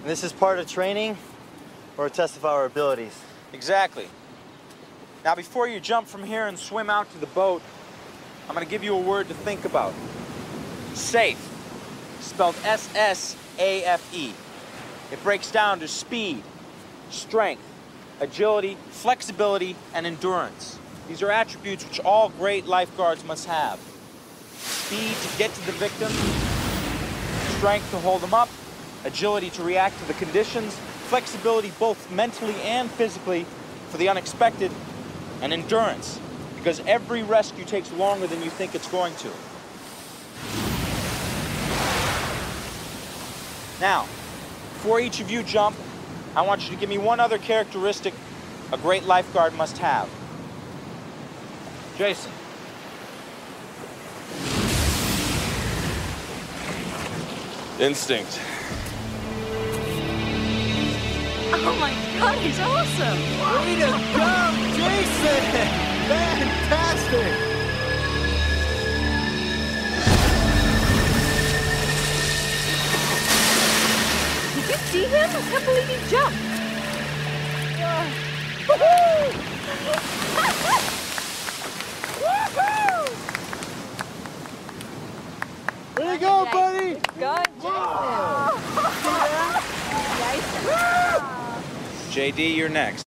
This is part of training or a test of our abilities. Exactly. Now, before you jump from here and swim out to the boat, I'm going to give you a word to think about. SAFE, spelled S-S-A-F-E. It breaks down to speed, strength, agility, flexibility, and endurance. These are attributes which all great lifeguards must have. Speed to get to the victim, strength to hold them up, agility to react to the conditions, flexibility both mentally and physically for the unexpected, and endurance, because every rescue takes longer than you think it's going to. Now, before each of you jump, I want you to give me one other characteristic a great lifeguard must have. Jason. Instinct. Oh my God, he's awesome! Way to go, Jason! Fantastic! Did you see him? I can't believe he jumped. Way to go, buddy! Good, Jason. JD, you're next.